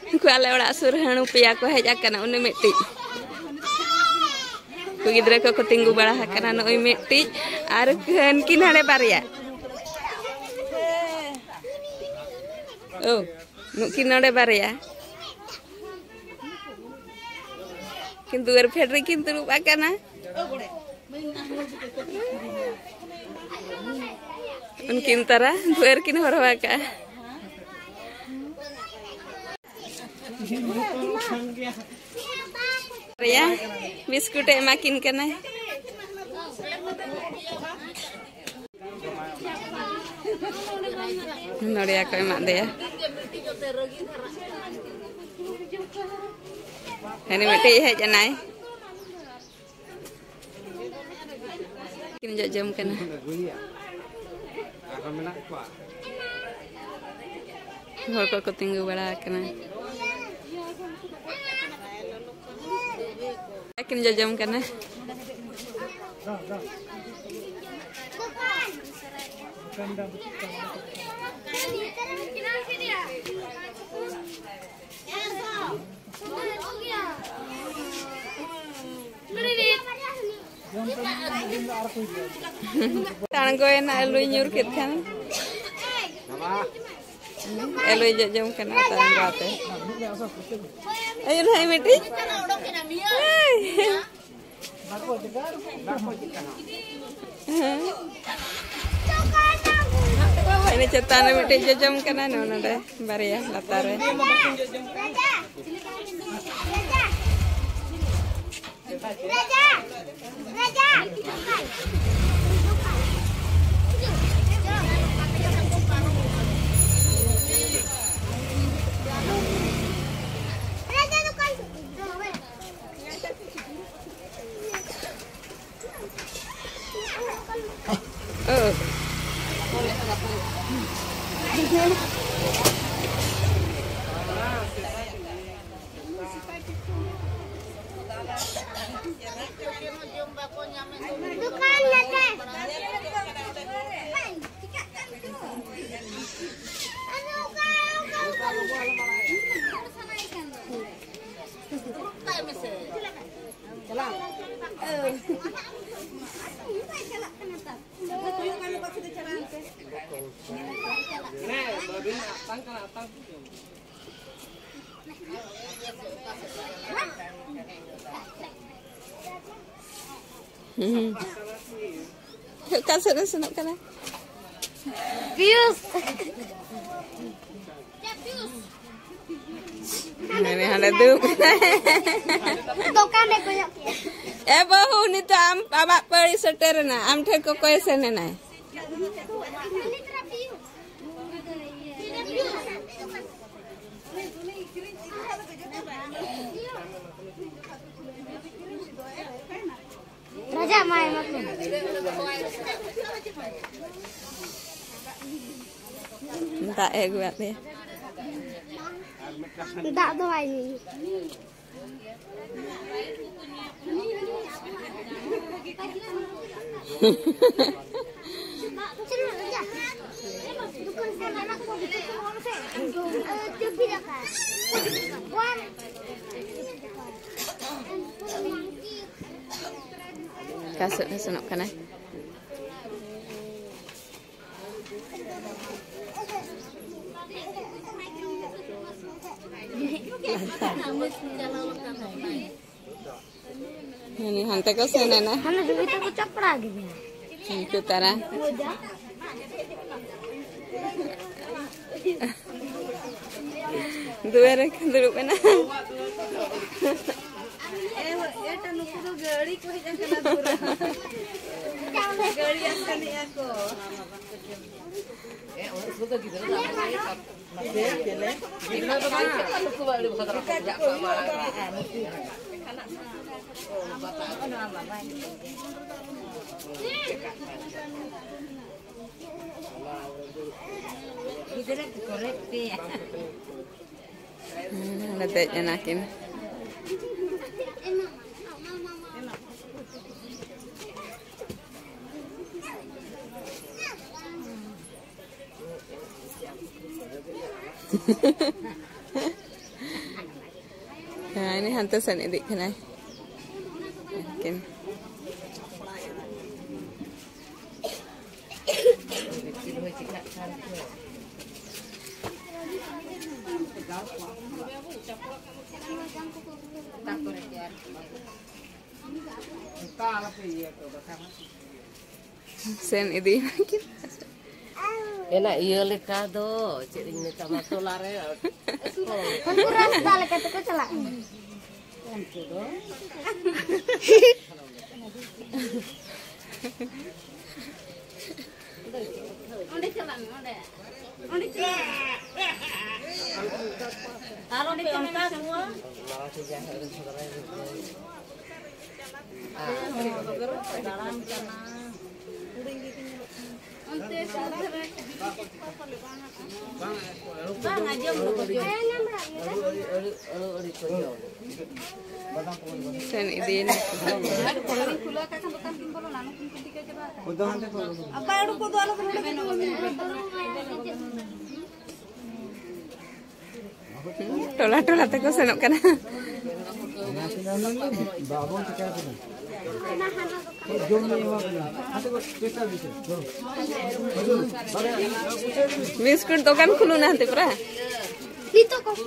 Ku ale orak sur hanu pia ko hej akana uni meti. Ku gidra ko tinggu bala hakana no meti ar kan kin hade barya. Oh, nukin hade barya. Kintu er fedri kintu rup akana. Unkin tara duer kin horwaka. Ya, biskut makin kena. Noria ko emak deh ya. Ini mesti hej anai. Kim jam kena. Hor ko tinggu bala kena. Akin jam kena. Tangan ko enak elu nyurkit kan. Elu jam kena tangan rate. Ayo hai meti. Ini cetan meti jam kena nono deh baria latare. Oh. Kasih senang kan? Pius. Ini ada tuh. Dokan deh koyok. Bahu ni tu am abak peri seter na, am thek ko koy sene na. Raja mai makan. Tak buat deh. Tak tu ini. Kasut senok kan eh? Ini hantar ke sana na? Mana duit aku capra gitu. Itu tara. Dua orang duduk mana? Eta nukuru gari ko hijan kana dura. Gari akan ni ako. Orang sudah gitu lah. Ini apa kan? Aku baru buka terus kerja sama. Letak enakin. Nah, ini hantu sen idik kena. Mungkin. Sen idik mungkin. Enak iya leka do, cering ni sama tolare. Kan kurang sekali kataku celak. Onde celak, onde. Onde celak. Taruh di tempat semua. Dalam sana. Sen idin. Tola teko senok kana. Biskut dokan khulu nanti pra. Itu kok.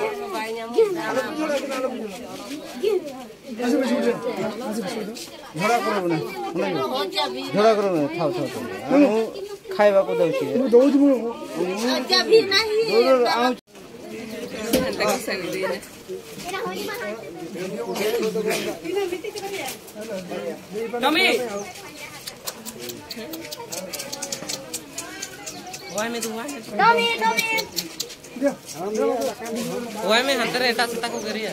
झोड़ा करो ना झोड़ा करो ना थाओ थाओ हम खाइबा को दउ छी दउ छी जभी नहीं Teko sen idin. Kami. Wah, me tuan. Domi. Wah, me hantar eta seta ko kariya.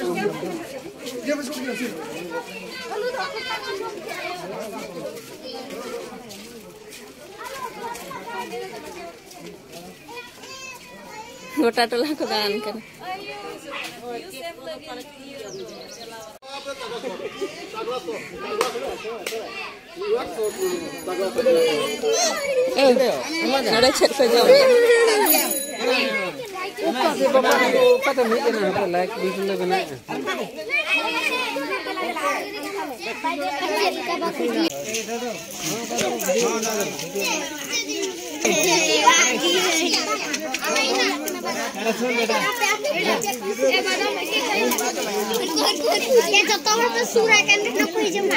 Gota tola ko dan kan. Ada cek saja. पता नहीं है ना लाइक बिल्कुल बना ये जब तक हम सूरा करने न कोई जमा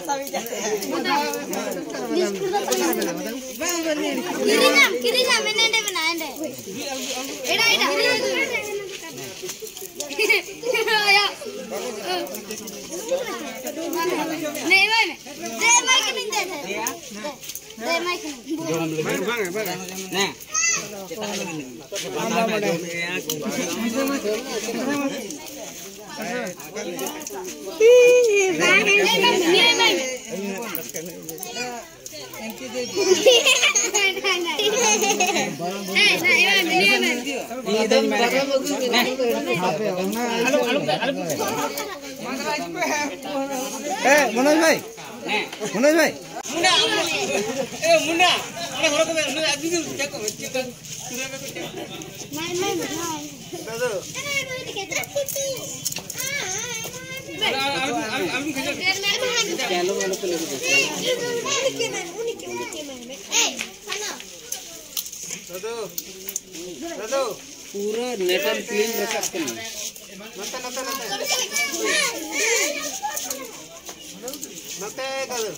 किरीना मैंने ने बनाए दे एड़ा नहीं भाई दे माइक नहीं दे माइक नहीं मनोज भाई Munda. Ada orang ko me aduh cek ko cek. पूरा नेटन क्लीन रखा करना नते कदर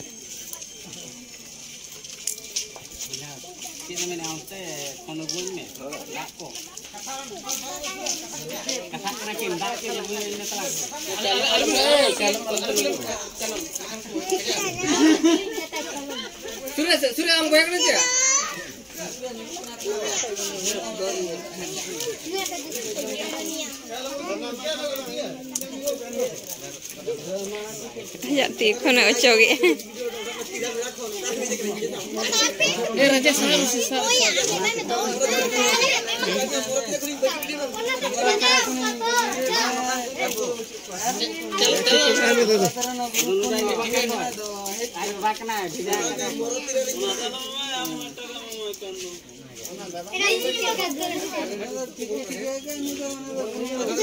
kita menawte konogul me lako kata kena cinta ke lebih ini telah sudah ang banyak nanti ya Ya tiko na ochogi. Raja salam sisa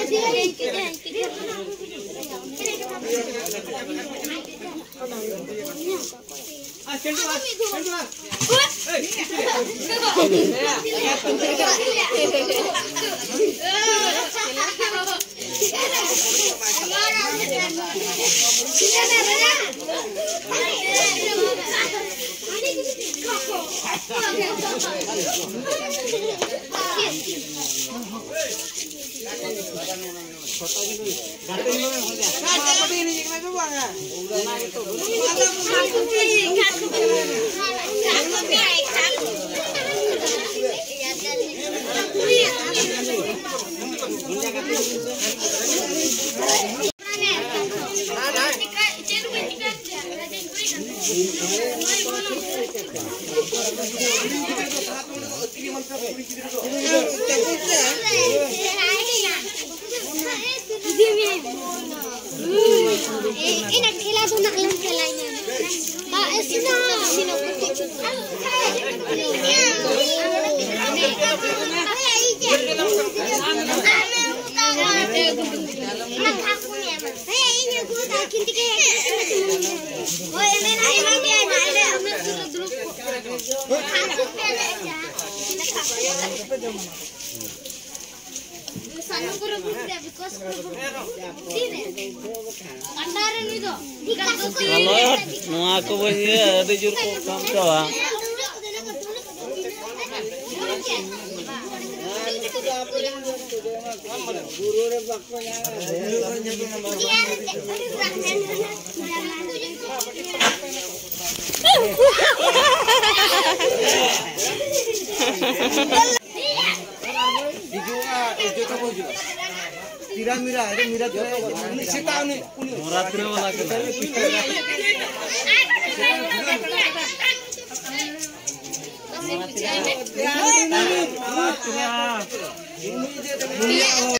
Kalau aku punya ada juru kamu mira, mira,